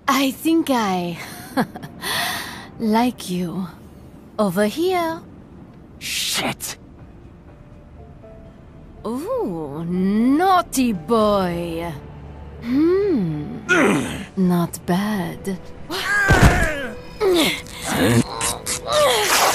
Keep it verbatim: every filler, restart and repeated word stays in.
I think I like you. Over here. Shit! Ooh, naughty boy. Hmm, not bad.